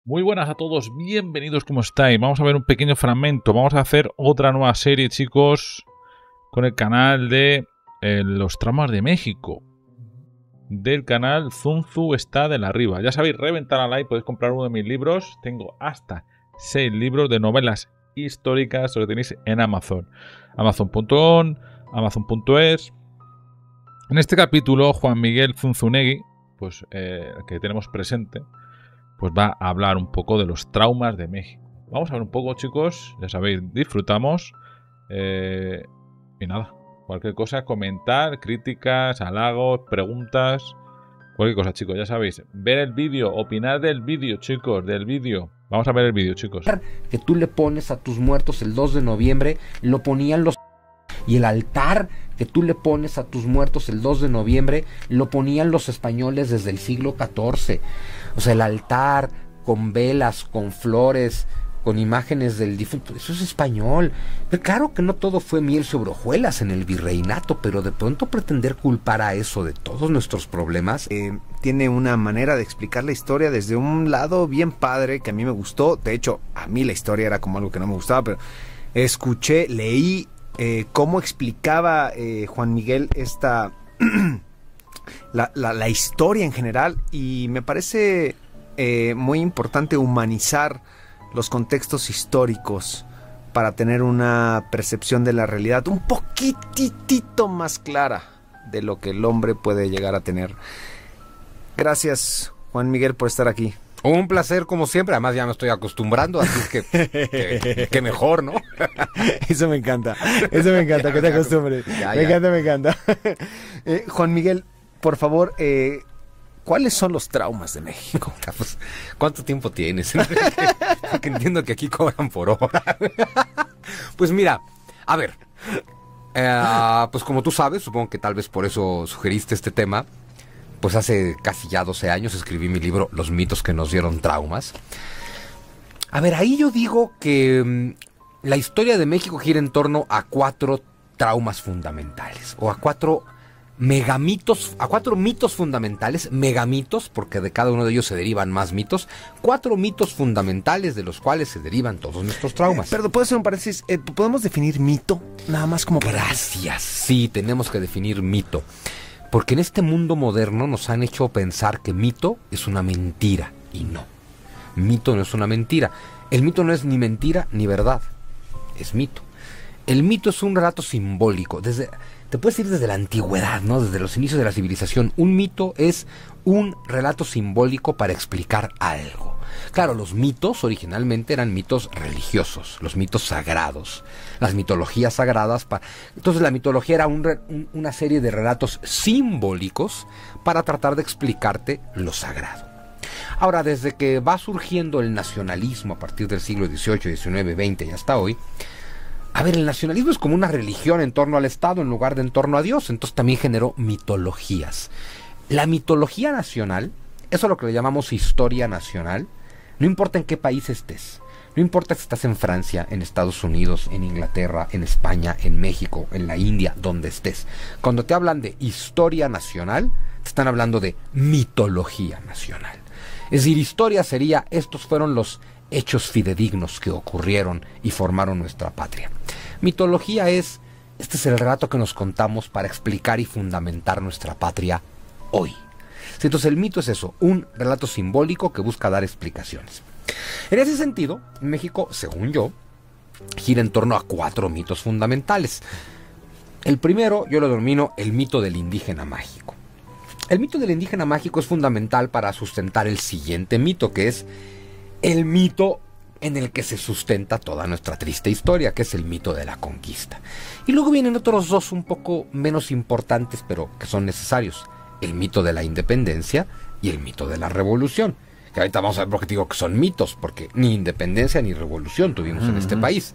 Muy buenas a todos, bienvenidos, ¿cómo estáis? Vamos a ver un pequeño fragmento, vamos a hacer otra nueva serie, chicos, con el canal de los traumas de México, del canal Zunzu está de la arriba. Ya sabéis, reventar a like, podéis comprar uno de mis libros, tengo hasta 6 libros de novelas históricas, lo que tenéis en Amazon, amazon.com, amazon.es. En este capítulo, Juan Miguel Zunzunegui, pues que tenemos presente, pues va a hablar un poco de los traumas de México. Vamos a ver un poco, chicos, ya sabéis, disfrutamos. Y nada, cualquier cosa, comentar, críticas, halagos, preguntas, cualquier cosa, chicos, ya sabéis. Ver el vídeo, opinar del vídeo, chicos, del vídeo. Vamos a ver el vídeo, chicos. Que tú le pones a tus muertos el 2 de noviembre, lo ponían los... Y el altar que tú le pones a tus muertos el 2 de noviembre, lo ponían los españoles desde el siglo XIV. O sea, el altar con velas, con flores, con imágenes del difunto, eso es español. Pero claro que no todo fue miel sobre hojuelas en el virreinato, pero de pronto pretender culpar a eso de todos nuestros problemas... Tiene una manera de explicar la historia desde un lado bien padre que a mí me gustó. De hecho, a mí la historia era como algo que no me gustaba, pero escuché, leí cómo explicaba Juan Miguel esta... la historia en general, y me parece muy importante humanizar los contextos históricos para tener una percepción de la realidad un poquitito más clara de lo que el hombre puede llegar a tener. Gracias, Juan Miguel, por estar aquí. Un placer como siempre, además ya me estoy acostumbrando, así es que mejor, ¿no? Eso me encanta, que te acostumbres. Me encanta. Juan Miguel, por favor, ¿cuáles son los traumas de México? Pues, ¿cuánto tiempo tienes? Porque entiendo que aquí cobran por hora. Pues mira, a ver, pues como tú sabes, supongo que tal vez por eso sugeriste este tema, pues hace casi ya 12 años escribí mi libro Los mitos que nos dieron traumas. A ver, ahí yo digo que la historia de México gira en torno a 4 traumas fundamentales, o a 4 megamitos, a 4 mitos fundamentales, megamitos, porque de cada uno de ellos se derivan más mitos, 4 mitos fundamentales de los cuales se derivan todos nuestros traumas. Pero puedo hacer un paréntesis, ¿podemos definir mito? Nada más como para... Gracias, sí, tenemos que definir mito. Porque en este mundo moderno nos han hecho pensar que mito es una mentira, y no. Mito no es una mentira. El mito no es ni mentira ni verdad, es mito. El mito es un relato simbólico. Te puedes ir desde la antigüedad, ¿no? Desde los inicios de la civilización. Un mito es un relato simbólico para explicar algo. Claro, los mitos originalmente eran mitos religiosos, los mitos sagrados, las mitologías sagradas. Entonces la mitología era una serie de relatos simbólicos para tratar de explicarte lo sagrado. Ahora, desde que va surgiendo el nacionalismo a partir del siglo XVIII, XIX, XX y hasta hoy, a ver, el nacionalismo es como una religión en torno al Estado en lugar de en torno a Dios, entonces también generó mitologías. La mitología nacional, eso es lo que le llamamos historia nacional, no importa en qué país estés, no importa si estás en Francia, en Estados Unidos, en Inglaterra, en España, en México, en la India, donde estés. Cuando te hablan de historia nacional, te están hablando de mitología nacional. Es decir, historia sería, estos fueron los hechos fidedignos que ocurrieron y formaron nuestra patria. Mitología es, este es el relato que nos contamos para explicar y fundamentar nuestra patria hoy. Entonces el mito es eso, un relato simbólico que busca dar explicaciones. En ese sentido, México, según yo, gira en torno a 4 mitos fundamentales. El primero yo lo denomino el mito del indígena mágico. El mito del indígena mágico es fundamental para sustentar el siguiente mito, que es el mito en el que se sustenta toda nuestra triste historia, que es el mito de la conquista. Y luego vienen otros 2 un poco menos importantes, pero que son necesarios. El mito de la independencia y el mito de la revolución. Que ahorita vamos a ver por qué digo que son mitos, porque ni independencia ni revolución tuvimos en este país.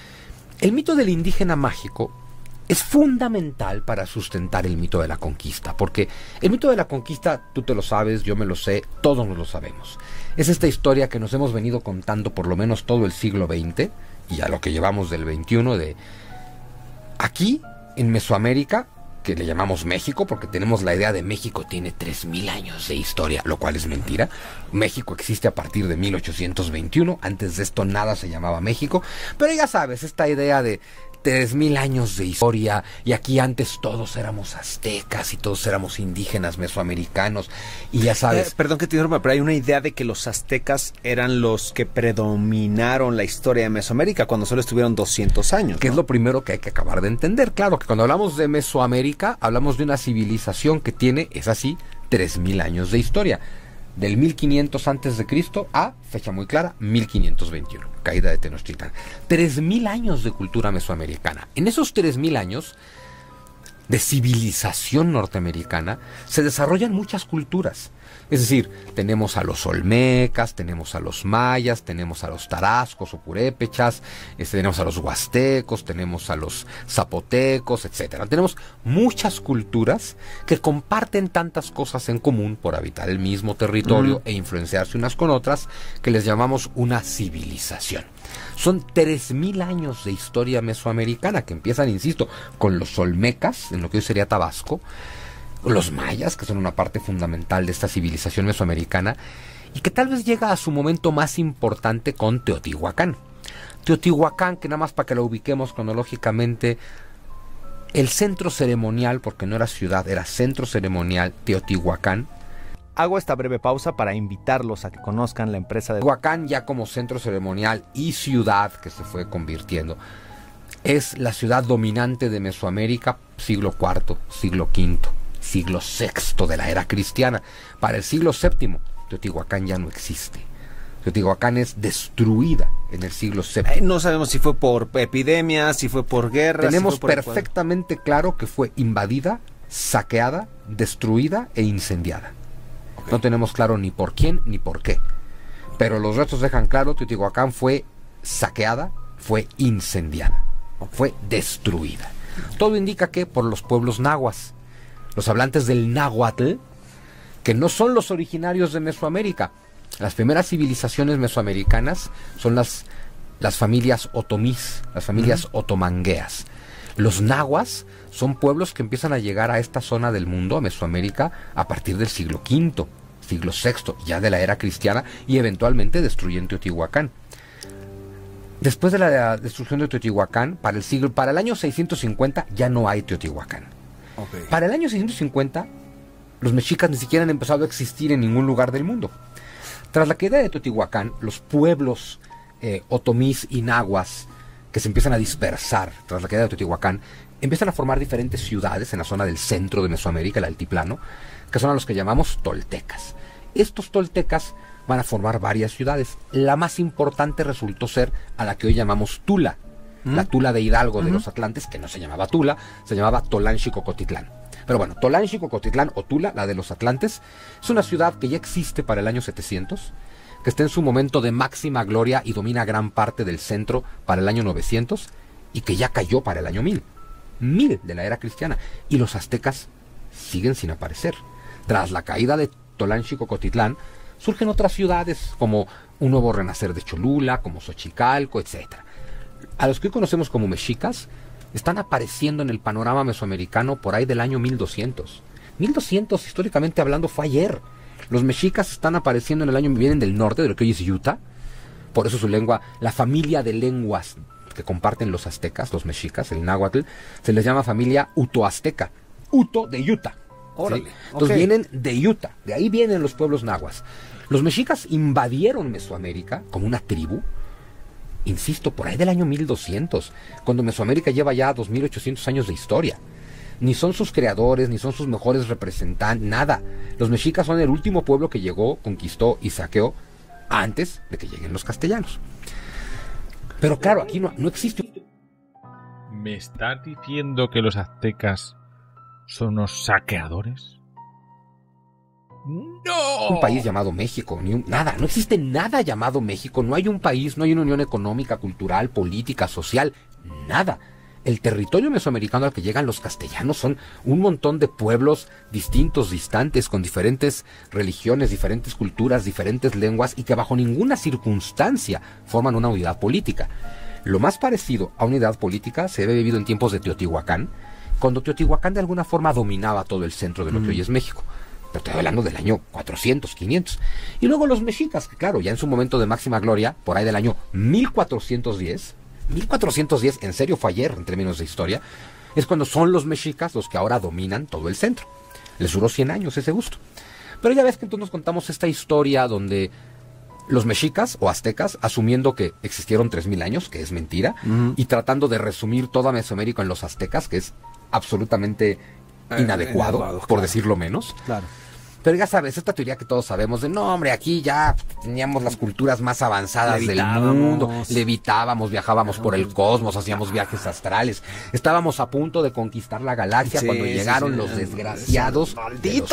El mito del indígena mágico es fundamental para sustentar el mito de la conquista, porque el mito de la conquista, tú te lo sabes, yo me lo sé, todos nos lo sabemos. Es esta historia que nos hemos venido contando por lo menos todo el siglo XX, y a lo que llevamos del XXI, de aquí, en Mesoamérica, que le llamamos México, porque tenemos la idea de México tiene 3000 años de historia, lo cual es mentira. México existe a partir de 1821, antes de esto nada se llamaba México, pero ya sabes, esta idea de 3000 años de historia, y aquí antes todos éramos aztecas y todos éramos indígenas mesoamericanos, y ya sabes... Perdón que te interrumpa, pero hay una idea de que los aztecas eran los que predominaron la historia de Mesoamérica cuando solo estuvieron 200 años, ¿no? Que es lo primero que hay que acabar de entender. Claro que cuando hablamos de Mesoamérica, hablamos de una civilización que tiene, es así, 3000 años de historia. Del 1500 antes de Cristo a, fecha muy clara, 1521, caída de Tenochtitlán. 3000 años de cultura mesoamericana. En esos 3000 años de civilización norteamericana se desarrollan muchas culturas. Es decir, tenemos a los olmecas, tenemos a los mayas, tenemos a los tarascos o purépechas, tenemos a los huastecos, tenemos a los zapotecos, etc. Tenemos muchas culturas que comparten tantas cosas en común por habitar el mismo territorio e influenciarse unas con otras, que les llamamos una civilización. Son 3000 años de historia mesoamericana que empiezan, insisto, con los olmecas, en lo que hoy sería Tabasco, los mayas, que son una parte fundamental de esta civilización mesoamericana, y que tal vez llega a su momento más importante con Teotihuacán. Teotihuacán, que nada más para que lo ubiquemos cronológicamente, el centro ceremonial, porque no era ciudad, era centro ceremonial, Teotihuacán. Hago esta breve pausa para invitarlos a que conozcan la empresa de Teotihuacán, ya como centro ceremonial y ciudad que se fue convirtiendo, es la ciudad dominante de Mesoamérica, siglo IV, siglo V, siglo VI de la era cristiana. Para el siglo VII, Teotihuacán ya no existe. Teotihuacán es destruida en el siglo VII. No sabemos si fue por epidemias, si fue por guerras. Tenemos si fue por perfectamente claro que fue invadida, saqueada, destruida e incendiada. Okay. No tenemos claro ni por quién ni por qué. Pero los restos dejan claro, Teotihuacán fue saqueada, fue incendiada, fue destruida. Todo indica que por los pueblos nahuas, los hablantes del náhuatl, que no son los originarios de Mesoamérica. Las primeras civilizaciones mesoamericanas son las familias otomís, las familias otomangueas. Los nahuas son pueblos que empiezan a llegar a esta zona del mundo, a Mesoamérica, a partir del siglo V, siglo VI, ya de la era cristiana, y eventualmente destruyen Teotihuacán. Después de la destrucción de Teotihuacán, para el año 650 ya no hay Teotihuacán. Okay. Para el año 650, los mexicas ni siquiera han empezado a existir en ningún lugar del mundo. Tras la caída de Teotihuacán, los pueblos otomís y nahuas que se empiezan a dispersar tras la caída de Teotihuacán, empiezan a formar diferentes ciudades en la zona del centro de Mesoamérica, el altiplano, que son a los que llamamos toltecas. Estos toltecas van a formar varias ciudades. La más importante resultó ser a la que hoy llamamos Tula. La Tula de Hidalgo de los Atlantes, que no se llamaba Tula, se llamaba Tolanxicocotitlán. Pero bueno, Tolanxicocotitlán o Tula, la de los Atlantes, es una ciudad que ya existe para el año 700, que está en su momento de máxima gloria y domina gran parte del centro para el año 900, y que ya cayó para el año 1000 de la era cristiana. Y los aztecas siguen sin aparecer. Tras la caída de Tolanxicocotitlán, surgen otras ciudades como un nuevo renacer de Cholula, como Xochicalco, etcétera. A los que hoy conocemos como mexicas, están apareciendo en el panorama mesoamericano por ahí del año 1200. 1200, históricamente hablando, fue ayer. Los mexicas están apareciendo en el año, vienen del norte, de lo que hoy es Utah. Por eso su lengua, la familia de lenguas que comparten los aztecas, los mexicas, el náhuatl, se les llama familia utoazteca. Uto de Utah. ¿Sí? Entonces vienen de Utah, de ahí vienen los pueblos nahuas. Los mexicas invadieron Mesoamérica como una tribu, insisto, por ahí del año 1200, cuando Mesoamérica lleva ya 2800 años de historia. Ni son sus creadores, ni son sus mejores representantes, nada. Los mexicas son el último pueblo que llegó, conquistó y saqueó antes de que lleguen los castellanos. Pero claro, aquí no existe. ¿Me estás diciendo que los aztecas son unos saqueadores? ¡No! Un país llamado México, nada, no existe nada llamado México, no hay un país, no hay una unión económica, cultural, política, social, nada. El territorio mesoamericano al que llegan los castellanos son un montón de pueblos distintos, distantes, con diferentes religiones, diferentes culturas, diferentes lenguas, y que bajo ninguna circunstancia forman una unidad política. Lo más parecido a unidad política se había vivido en tiempos de Teotihuacán, cuando Teotihuacán de alguna forma dominaba todo el centro de lo que hoy es México. Pero estoy hablando del año 400, 500. Y luego los mexicas, que claro, ya en su momento de máxima gloria, por ahí del año 1410, 1410, en serio fue ayer en términos de historia, es cuando son los mexicas los que ahora dominan todo el centro. Les duró 100 años ese gusto. Pero ya ves que entonces nos contamos esta historia donde los mexicas o aztecas, asumiendo que existieron 3000 años, que es mentira, y tratando de resumir toda Mesoamérica en los aztecas, que es absolutamente inadecuado, por decirlo menos. Claro. Pero ya sabes, esta teoría que todos sabemos de, no hombre, aquí ya teníamos las culturas más avanzadas del mundo, levitábamos, viajábamos por el cosmos, hacíamos viajes astrales, estábamos a punto de conquistar la galaxia cuando llegaron los desgraciados ¡malditos!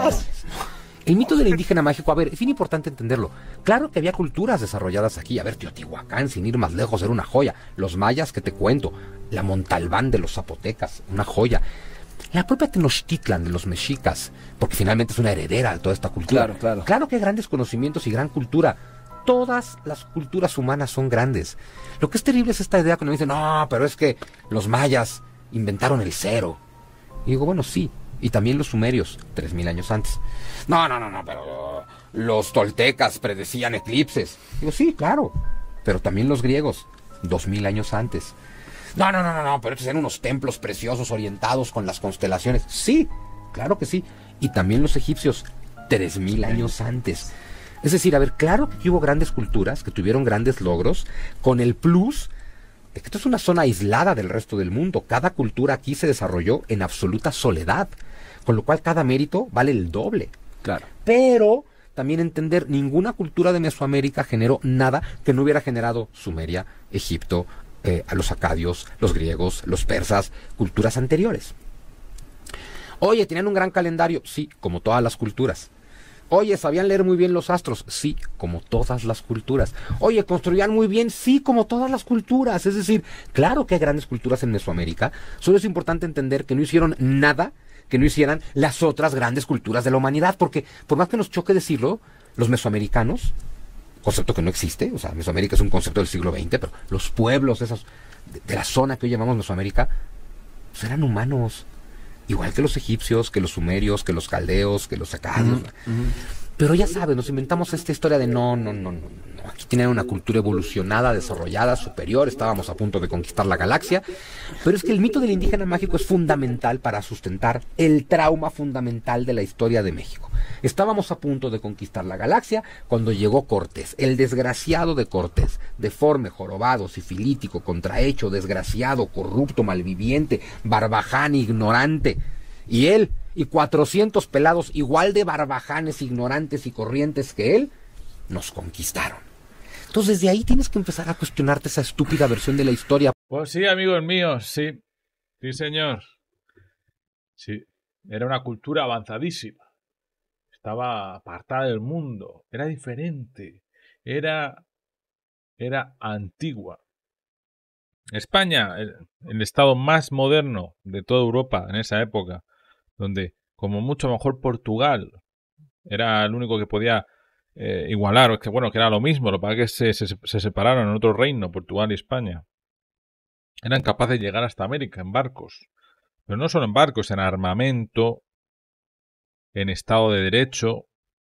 El mito del indígena mágico, a ver, es bien importante entenderlo. Claro que había culturas desarrolladas aquí. A ver, Teotihuacán, sin ir más lejos, era una joya. Los mayas, que te cuento. La Montalbán de los zapotecas, una joya. La propia Tenochtitlan de los mexicas, porque finalmente es una heredera de toda esta cultura. Claro. Claro que hay grandes conocimientos y gran cultura. Todas las culturas humanas son grandes. Lo que es terrible es esta idea cuando dicen, no, pero es que los mayas inventaron el cero. Y digo, bueno, sí. Y también los sumerios, 3000 años antes. No, pero los toltecas predecían eclipses. Digo, sí, claro. Pero también los griegos, 2000 años antes. No, pero estos eran unos templos preciosos orientados con las constelaciones. Sí, claro que sí. Y también los egipcios, 3000 años antes. Es decir, a ver, claro que hubo grandes culturas que tuvieron grandes logros, con el plus de que esto es una zona aislada del resto del mundo. Cada cultura aquí se desarrolló en absoluta soledad, con lo cual cada mérito vale el doble. Claro. Pero también entender, ninguna cultura de Mesoamérica generó nada que no hubiera generado Sumeria, Egipto, a los acadios, los griegos, los persas, culturas anteriores. Oye, ¿tenían un gran calendario? Sí, como todas las culturas. Oye, ¿sabían leer muy bien los astros? Sí, como todas las culturas. Oye, ¿construían muy bien? Sí, como todas las culturas. Es decir, claro que hay grandes culturas en Mesoamérica. Solo es importante entender que no hicieron nada que no hicieran las otras grandes culturas de la humanidad. Porque, por más que nos choque decirlo, los mesoamericanos, concepto que no existe, o sea, Mesoamérica es un concepto del siglo XX, pero los pueblos esos de la zona que hoy llamamos Mesoamérica, pues eran humanos. Igual que los egipcios, que los sumerios, que los caldeos, que los acadios. Pero ya sabes, nos inventamos esta historia de no. Aquí tenían una cultura evolucionada, desarrollada, superior, estábamos a punto de conquistar la galaxia. Pero es que el mito del indígena mágico es fundamental para sustentar el trauma fundamental de la historia de México. Estábamos a punto de conquistar la galaxia cuando llegó Cortés, el desgraciado de Cortés, deforme, jorobado, sifilítico, contrahecho, desgraciado, corrupto, malviviente, barbaján, ignorante. Y él y 400 pelados igual de barbajanes, ignorantes y corrientes que él, nos conquistaron. Entonces desde ahí tienes que empezar a cuestionarte esa estúpida versión de la historia. Pues sí, amigos míos, sí. Sí, señor. Sí, era una cultura avanzadísima. Estaba apartada del mundo. Era diferente. Era antigua. España, el estado más moderno de toda Europa en esa época, donde como mucho mejor Portugal era el único que podía igualar, o que bueno, que era lo mismo, lo que pasa es que se separaron en otro reino, Portugal y España. Eran capaces de llegar hasta América en barcos, pero no solo en barcos, en armamento, en Estado de Derecho,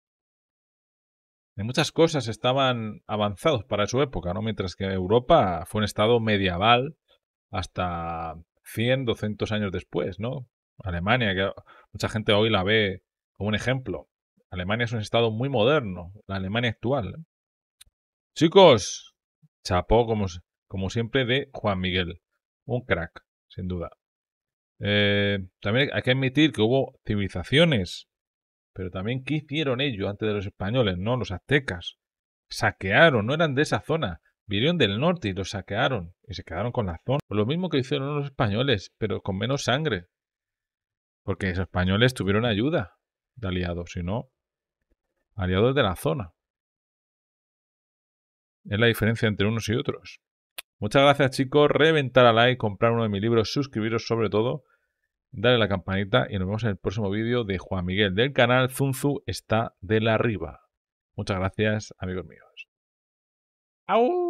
en muchas cosas estaban avanzados para su época, ¿no? Mientras que Europa fue un estado medieval hasta 100, 200 años después, ¿no? Alemania, que mucha gente hoy la ve como un ejemplo. Alemania es un estado muy moderno, la Alemania actual. Chicos, chapó como siempre de Juan Miguel. Un crack, sin duda. También hay que admitir que hubo civilizaciones, pero también ¿qué hicieron ellos antes de los españoles? No, los aztecas. Saquearon, no eran de esa zona. Vinieron del norte y los saquearon. Y se quedaron con la zona. Lo mismo que hicieron los españoles, pero con menos sangre. Porque los españoles tuvieron ayuda de aliados, si no, aliados de la zona. Es la diferencia entre unos y otros. Muchas gracias, chicos. Reventar a like, comprar uno de mis libros, suscribiros sobre todo, darle a la campanita y nos vemos en el próximo vídeo de Juan Miguel del canal Zunzu está de la Riva. Muchas gracias, amigos míos. ¡Au!